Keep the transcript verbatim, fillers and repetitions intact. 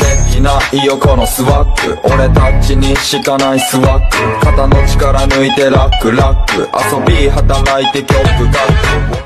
きないよこのスワッグ、俺たちにしかないスワッグ、肩の力抜いてラックラック、遊び働いて曲書く